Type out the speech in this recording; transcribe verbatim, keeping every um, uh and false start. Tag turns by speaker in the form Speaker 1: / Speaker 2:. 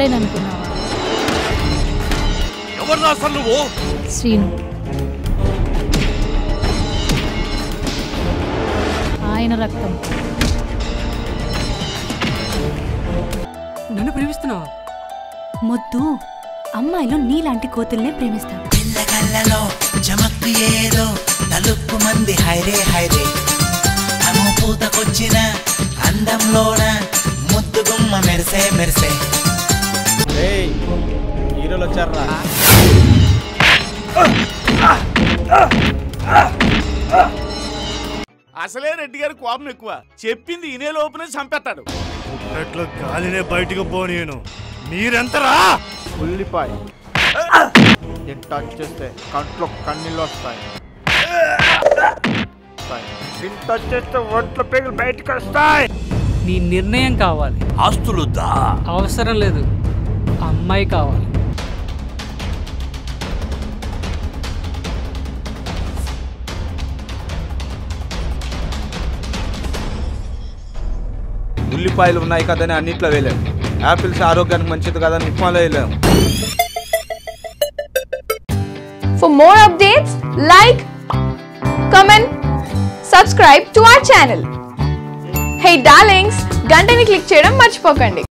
Speaker 1: చనిపోయిందనుకున్నావా?
Speaker 2: ఎవరు అసలు నువ్వు?
Speaker 1: శ్రీను. ఆయన రక్తం.
Speaker 3: నన్ను ప్రేమిస్తున్నావా?
Speaker 4: మొద్దు, అమ్మాయిలు నీలాంటి కోతుల్నే ప్రేమిస్తారు.
Speaker 5: పిల్లకల్లలో చమక్కు ఏదో నలుపు మంది హైరే హైరే అను పూతకొచ్చిన అందంలోన ముద్దు గుమ్మ మెరిసే మెరిసే.
Speaker 2: హీరోలు వచ్చారా? అసలే రెడ్డి గారి కోపం ఎక్కువ. చెప్పింది ఇనే లోపునే చంపేస్తాడు.
Speaker 6: ఎట్లా గాలినే బయటకు పోనీను. మీరెంతరా?
Speaker 7: ఉల్లిపాయ టచ్ చేస్తే కంట్లో కన్నీళ్ళు వస్తాయి. టచ్ చేస్తే ఒంట్లో పేగులు బయటకు వస్తాయి.
Speaker 3: నీ నిర్ణయం కావాలి.
Speaker 2: ఆస్తులుద్దా?
Speaker 3: అవసరం లేదు, అమ్మాయి కావాలి.
Speaker 7: ఉల్లిపాయలు ఉన్నాయి కదని అన్నిట్లో వేయలేము. యాపిల్స్ ఆరోగ్యానికి మంచిది కదని ఉప్మాలో వేయలేము.
Speaker 8: For more updates, like, comment, subscribe to our channel. Hey darlings, గంటని click చేయడం మర్చిపోకండి.